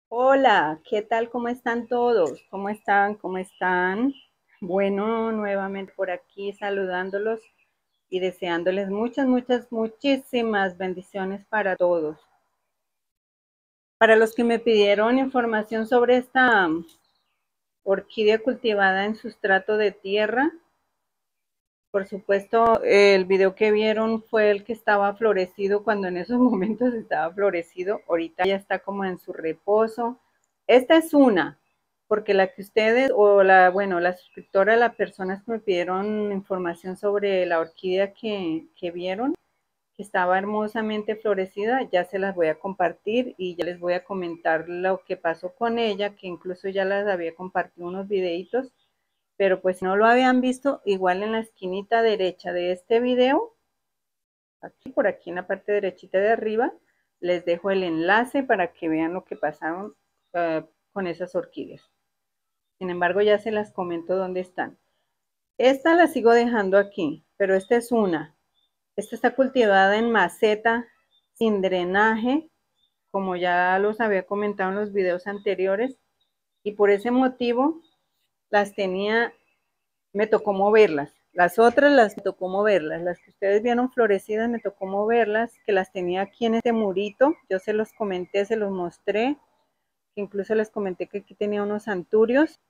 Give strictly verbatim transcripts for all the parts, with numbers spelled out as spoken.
Hola, ¿qué tal? ¿Cómo están todos? ¿Cómo están? ¿Cómo están? Bueno, nuevamente por aquí saludándolos y deseándoles muchas, muchas, muchísimas bendiciones para todos. Para los que me pidieron información sobre esta orquídea cultivada en sustrato de tierra, por supuesto, el video que vieron fue el que estaba florecido cuando en esos momentos estaba florecido. Ahorita ya está como en su reposo. Esta es una, porque la que ustedes, o la, bueno, la suscriptora, las personas que me pidieron información sobre la orquídea que, que vieron, que estaba hermosamente florecida, ya se las voy a compartir y ya les voy a comentar lo que pasó con ella, que incluso ya las había compartido unos videitos, pero pues si no lo habían visto, igual en la esquinita derecha de este video, aquí por aquí en la parte derechita de arriba, les dejo el enlace para que vean lo que pasaron uh, con esas orquídeas. Sin embargo, ya se las comento dónde están. Esta la sigo dejando aquí, pero esta es una. Esta está cultivada en maceta, sin drenaje, como ya los había comentado en los videos anteriores, y por ese motivo las tenía, me tocó moverlas. Las otras las me tocó moverlas, las que ustedes vieron florecidas me tocó moverlas, que las tenía aquí en este murito. Yo se los comenté, se los mostré, que incluso les comenté que aquí tenía unos anturios.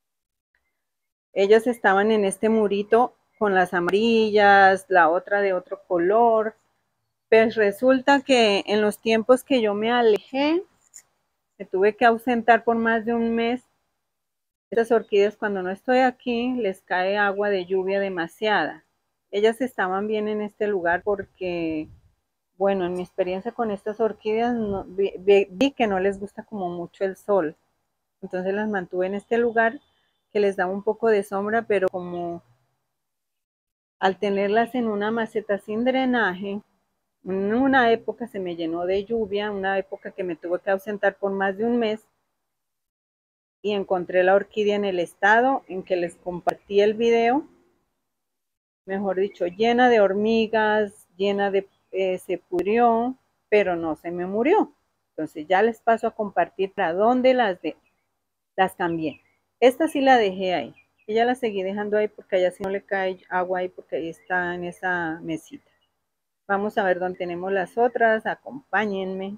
Ellas estaban en este murito con las amarillas, la otra de otro color. Pues resulta que en los tiempos que yo me alejé, me tuve que ausentar por más de un mes. Estas orquídeas, cuando no estoy aquí, les cae agua de lluvia demasiada. Ellas estaban bien en este lugar porque, bueno, en mi experiencia con estas orquídeas, no, vi, vi, vi que no les gusta como mucho el sol. Entonces las mantuve en este lugar que les daba un poco de sombra, pero como al tenerlas en una maceta sin drenaje, en una época se me llenó de lluvia, una época que me tuve que ausentar por más de un mes, y encontré la orquídea en el estado en que les compartí el video, mejor dicho, llena de hormigas, llena de, eh, se pudrió, pero no se me murió. Entonces ya les paso a compartir para dónde las, de, las cambié. Esta sí la dejé ahí. Y ya la seguí dejando ahí porque allá sí no le cae agua ahí porque ahí está en esa mesita. Vamos a ver dónde tenemos las otras. Acompáñenme.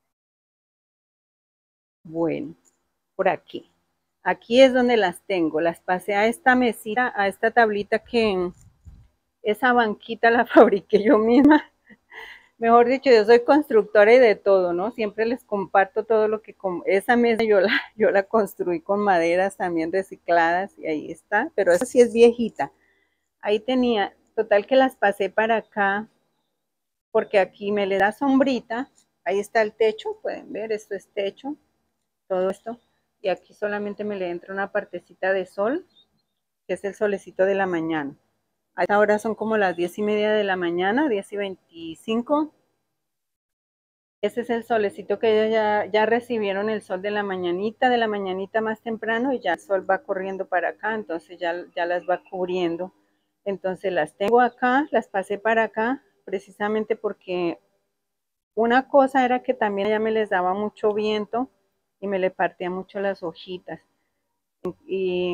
Bueno, por aquí. Aquí es donde las tengo. Las pasé a esta mesita, a esta tablita que esa banquita la fabriqué yo misma. Mejor dicho, yo soy constructora y de todo, ¿no? Siempre les comparto todo lo que... Com esa mesa yo la, yo la construí con maderas también recicladas y ahí está. Pero esa sí es viejita. Ahí tenía, total que las pasé para acá porque aquí me le da sombrita. Ahí está el techo, pueden ver, esto es techo, todo esto. Y aquí solamente me le entra una partecita de sol, que es el solecito de la mañana. A esta hora son como las diez y media de la mañana, diez y veinticinco. Ese es el solecito que ellos ya, ya recibieron el sol de la mañanita, de la mañanita más temprano, y ya el sol va corriendo para acá, entonces ya, ya las va cubriendo. Entonces las tengo acá, las pasé para acá, precisamente porque una cosa era que también ya me les daba mucho viento y me le partía mucho las hojitas. Y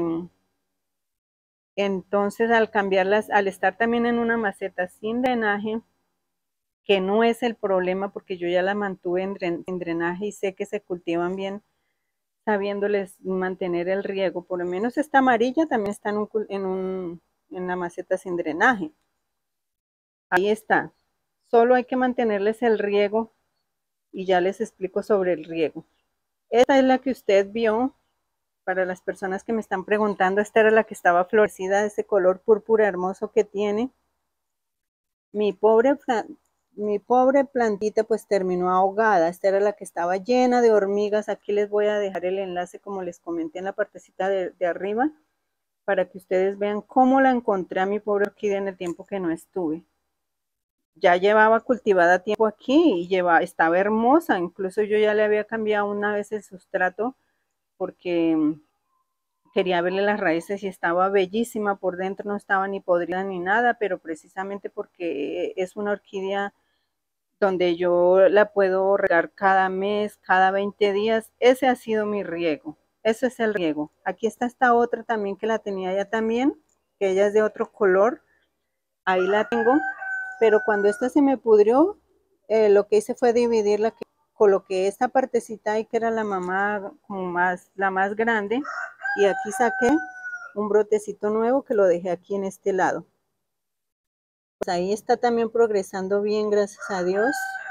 entonces al cambiarlas, al estar también en una maceta sin drenaje, que no es el problema porque yo ya la mantuve en, dren en drenaje y sé que se cultivan bien sabiéndoles mantener el riego. Por lo menos esta amarilla también está en, un, en, un, en una maceta sin drenaje. Ahí está. Solo hay que mantenerles el riego y ya les explico sobre el riego. Esta es la que usted vio. Para las personas que me están preguntando, esta era la que estaba florecida, ese color púrpura hermoso que tiene. Mi pobre, mi pobre plantita pues terminó ahogada. Esta era la que estaba llena de hormigas. Aquí les voy a dejar el enlace, como les comenté, en la partecita de, de arriba, para que ustedes vean cómo la encontré a mi pobre orquídea en el tiempo que no estuve. Ya llevaba cultivada tiempo aquí y lleva, estaba hermosa. Incluso yo ya le había cambiado una vez el sustrato porque quería verle las raíces y estaba bellísima por dentro, no estaba ni podrida ni nada, pero precisamente porque es una orquídea donde yo la puedo regar cada mes, cada veinte días. Ese ha sido mi riego. Ese es el riego. Aquí está esta otra también que la tenía ya también, que ella es de otro color. Ahí la tengo, pero cuando esta se me pudrió, eh, lo que hice fue dividirla, que coloqué esta partecita ahí que era la mamá como más, la más grande, y aquí saqué un brotecito nuevo que lo dejé aquí en este lado. Pues ahí está también progresando bien, gracias a Dios.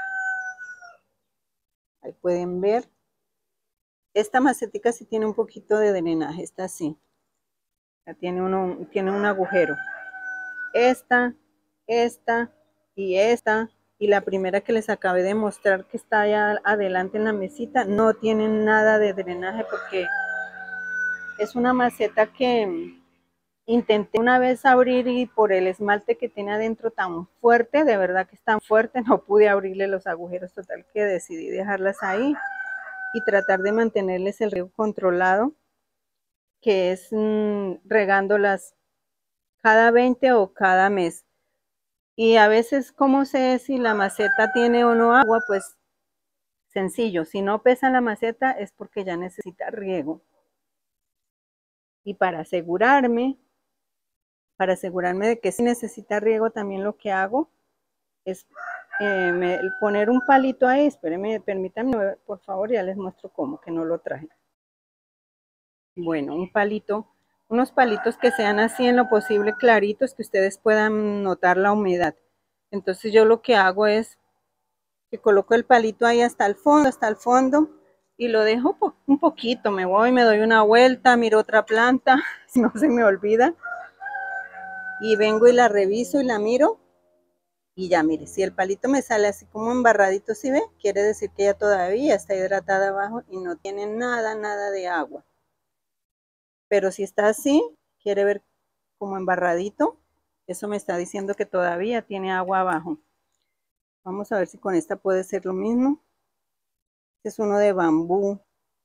Ahí pueden ver. Esta macetica sí tiene un poquito de drenaje, esta sí. Ya tiene, uno, tiene un agujero. Esta, esta y esta y la primera que les acabé de mostrar que está allá adelante en la mesita no tienen nada de drenaje porque es una maceta que intenté una vez abrir y por el esmalte que tiene adentro tan fuerte, de verdad que es tan fuerte, no pude abrirle los agujeros, total que decidí dejarlas ahí y tratar de mantenerles el riego controlado, que es mmm, regándolas cada veinte o cada mes. Y a veces, ¿cómo sé si la maceta tiene o no agua? Pues sencillo, si no pesa la maceta es porque ya necesita riego. Y para asegurarme, para asegurarme de que sí necesita riego, también lo que hago es eh, me, poner un palito ahí. Espérenme, permítanme, por favor, ya les muestro cómo, que no lo traje. Bueno, un palito, unos palitos que sean así en lo posible claritos, que ustedes puedan notar la humedad. Entonces yo lo que hago es que coloco el palito ahí hasta el fondo, hasta el fondo, y lo dejo po un poquito, me voy, me doy una vuelta, miro otra planta, si no se me olvida, y vengo y la reviso y la miro, y ya mire, si el palito me sale así como embarradito, ¿sí ve? Quiere decir que ya todavía está hidratada abajo y no tiene nada, nada de agua. Pero si está así, quiere ver como embarradito, eso me está diciendo que todavía tiene agua abajo. Vamos a ver si con esta puede ser lo mismo. Este es uno de bambú.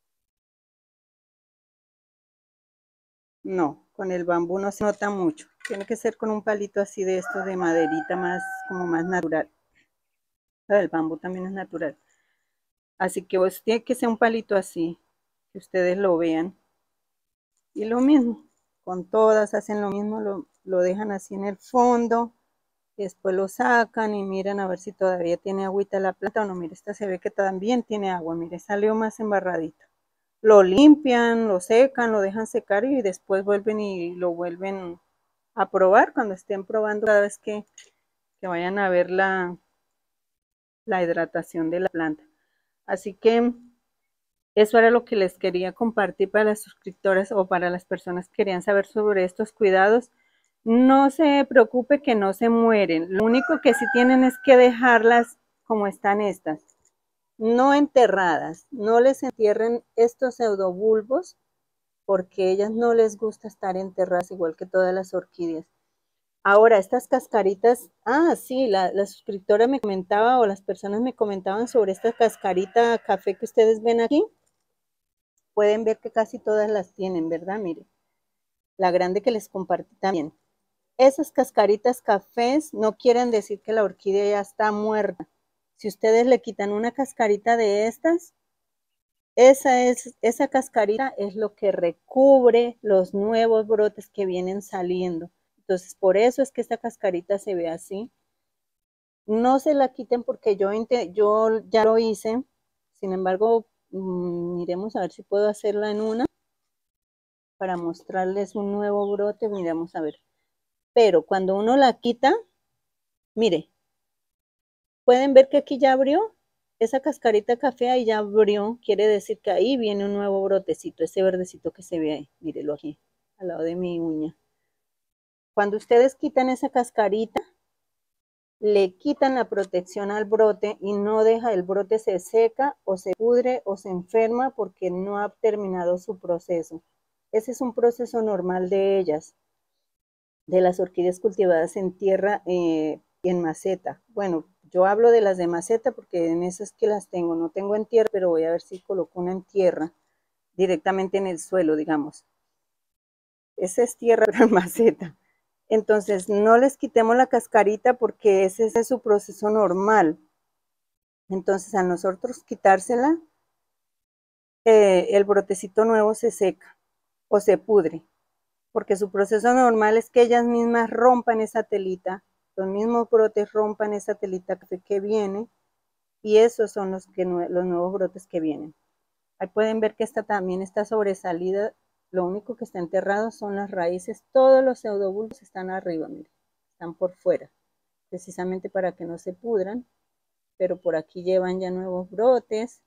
No, con el bambú no se nota mucho. Tiene que ser con un palito así de estos de maderita más, como más natural. El bambú también es natural. Así que pues, tiene que ser un palito así, que ustedes lo vean. Y lo mismo, con todas hacen lo mismo, lo, lo dejan así en el fondo. Después lo sacan y miran a ver si todavía tiene agüita la planta o no. Mire, esta se ve que también tiene agua. Mire, salió más embarradito. Lo limpian, lo secan, lo dejan secar y después vuelven y lo vuelven a probar cuando estén probando cada vez que, que vayan a ver la, la hidratación de la planta. Así que eso era lo que les quería compartir para las suscriptoras o para las personas que querían saber sobre estos cuidados. No se preocupe que no se mueren. Lo único que sí tienen es que dejarlas como están estas, no enterradas. No les entierren estos pseudobulbos porque a ellas no les gusta estar enterradas igual que todas las orquídeas. Ahora, estas cascaritas, ah, sí, la, la suscriptora me comentaba o las personas me comentaban sobre esta cascarita café que ustedes ven aquí. Pueden ver que casi todas las tienen, ¿verdad? Mire, la grande que les compartí también. Esas cascaritas cafés no quieren decir que la orquídea ya está muerta. Si ustedes le quitan una cascarita de estas, esa, es, esa cascarita es lo que recubre los nuevos brotes que vienen saliendo. Entonces, por eso es que esta cascarita se ve así. No se la quiten porque yo, yo ya lo hice. Sin embargo, mmm, miremos a ver si puedo hacerla en una para mostrarles un nuevo brote. Miremos a ver. Pero cuando uno la quita, mire, pueden ver que aquí ya abrió. Esa cascarita café ahí ya abrió. Quiere decir que ahí viene un nuevo brotecito. Ese verdecito que se ve ahí. Mírelo aquí, al lado de mi uña. Cuando ustedes quitan esa cascarita, le quitan la protección al brote y no deja, el brote se seca o se pudre o se enferma porque no ha terminado su proceso. Ese es un proceso normal de ellas, de las orquídeas cultivadas en tierra eh, y en maceta. Bueno, yo hablo de las de maceta porque en esas que las tengo, no tengo en tierra, pero voy a ver si coloco una en tierra, directamente en el suelo, digamos. Esa es tierra pero en maceta. Entonces, no les quitemos la cascarita porque ese es su proceso normal. Entonces, a nosotros quitársela, eh, el brotecito nuevo se seca o se pudre, porque su proceso normal es que ellas mismas rompan esa telita, los mismos brotes rompan esa telita que viene, y esos son los, que, los nuevos brotes que vienen. Ahí pueden ver que esta también está sobresalida, lo único que está enterrado son las raíces, todos los pseudobulbos están arriba, miren, están por fuera, precisamente para que no se pudran, pero por aquí llevan ya nuevos brotes.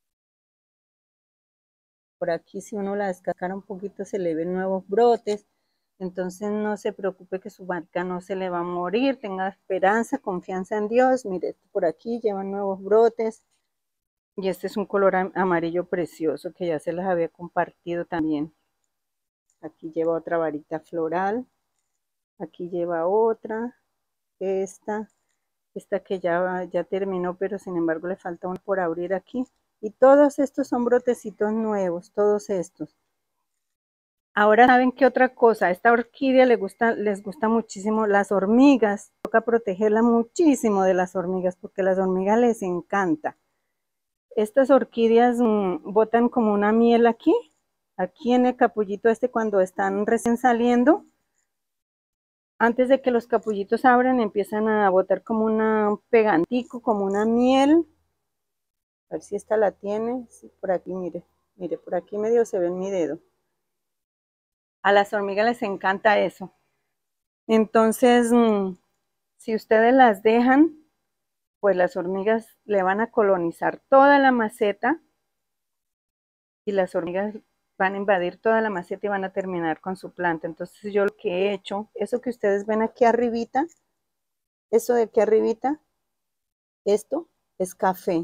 Por aquí si uno la descascara un poquito se le ven nuevos brotes, entonces no se preocupe que su marca no se le va a morir, tenga esperanza, confianza en Dios. Mire, por aquí llevan nuevos brotes y este es un color amarillo precioso que ya se las había compartido también. Aquí lleva otra varita floral, aquí lleva otra, esta, esta que ya, ya terminó, pero sin embargo le falta uno por abrir aquí. Y todos estos son brotecitos nuevos, todos estos. Ahora, ¿saben qué otra cosa? A esta orquídea les gusta, les gusta muchísimo las hormigas. Toca protegerla muchísimo de las hormigas porque a las hormigas les encanta. Estas orquídeas mmm, botan como una miel aquí, aquí en el capullito este cuando están recién saliendo. Antes de que los capullitos abran, empiezan a botar como una, un pegantico, como una miel. A ver si esta la tiene. Sí, por aquí, mire. Mire, por aquí medio se ve en mi dedo. A las hormigas les encanta eso. Entonces, mmm, si ustedes las dejan, pues las hormigas le van a colonizar toda la maceta. Y las hormigas van a invadir toda la maceta y van a terminar con su planta. Entonces yo lo que he hecho, eso que ustedes ven aquí arribita, eso de aquí arribita, esto es café.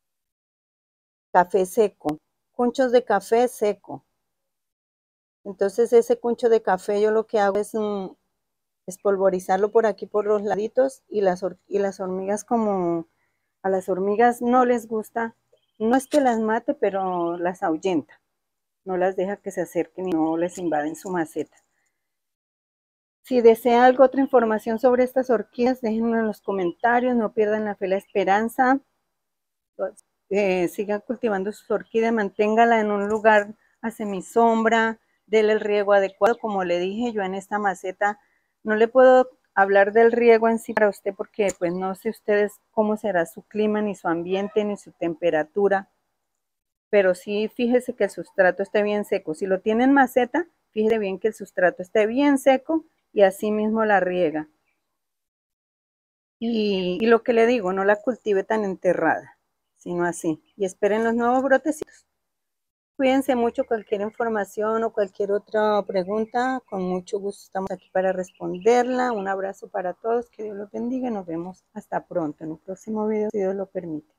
Café seco, cunchos de café seco. Entonces ese cuncho de café yo lo que hago es um, espolvorizarlo por aquí por los laditos y las, y las hormigas como a las hormigas no les gusta, no es que las mate, pero las ahuyenta, no las deja que se acerquen y no les invaden su maceta. Si desea algo, otra información sobre estas orquídeas, déjenlo en los comentarios, no pierdan la fe, la esperanza. Eh, sigan cultivando sus orquídeas, manténgala en un lugar a semisombra, déle el riego adecuado. Como le dije, yo en esta maceta no le puedo hablar del riego en sí para usted porque pues no sé ustedes cómo será su clima, ni su ambiente, ni su temperatura, pero sí fíjese que el sustrato esté bien seco. Si lo tiene en maceta, fíjese bien que el sustrato esté bien seco y así mismo la riega. Y, y lo que le digo, no la cultive tan enterrada, sino así. Y esperen los nuevos brotecitos. Cuídense mucho, cualquier información o cualquier otra pregunta, con mucho gusto estamos aquí para responderla. Un abrazo para todos, que Dios los bendiga y nos vemos hasta pronto en un próximo video, si Dios lo permite.